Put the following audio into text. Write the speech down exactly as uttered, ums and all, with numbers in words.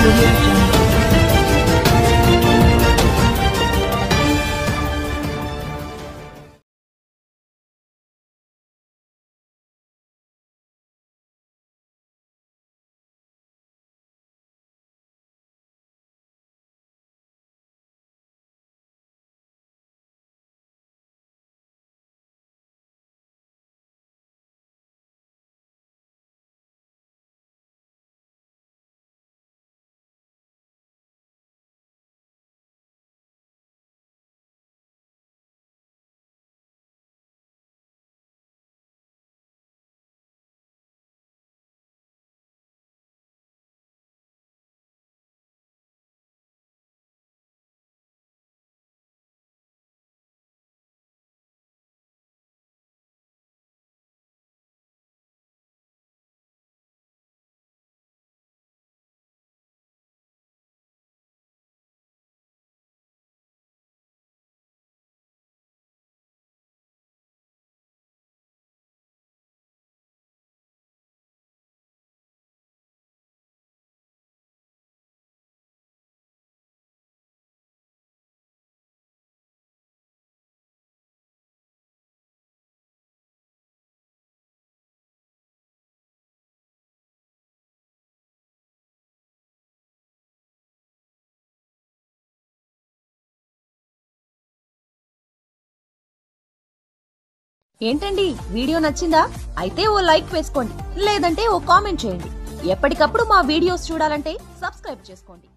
Audio Jungle. ఏంటండి video నచ్చిందా? అయితే ఓ లైక్ వేసుకోండి, లేదంటే ఓ కామెంట్ చేయండి. ఎప్పటికప్పుడు మా వీడియోస్ చూడాలంటే సబ్స్క్రైబ్ చేసుకోండి.